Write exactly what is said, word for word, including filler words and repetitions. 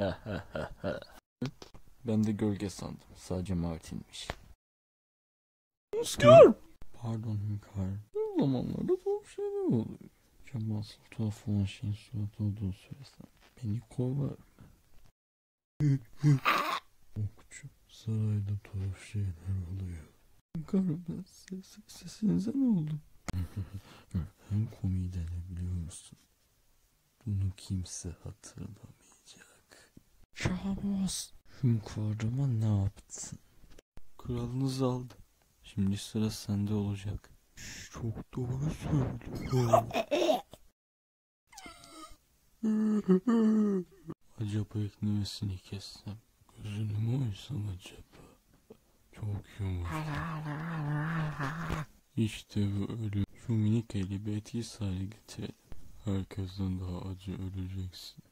Ben de gölge sandım. Sadece Martin'miş. Hünkâr! Pardon hünkâr. Bu zamanlarda tuhaf şeyler oluyor. Acaba asıl tuhaf olan şeyin suratı olduğunu söylesem beni kovar. Okçu, sarayda tuhaf şeyler oluyor. Hünkâr, ben ses, sesinize ne oldu? Hem komiği denebiliyor musun? Bunu kimse hatırlamayacak. Şahbaz, hünkârıma ne yaptın? Kralınız aldı. Şimdi sıra sende olacak. Çok doğru söylüyor. Acaba eklemesini kessem, gözünü mü oysam acaba? Çok yumuşak. İşte böyle. Şu minik eli bir etkisiz hale getirelim. Herkesten daha acı öleceksin.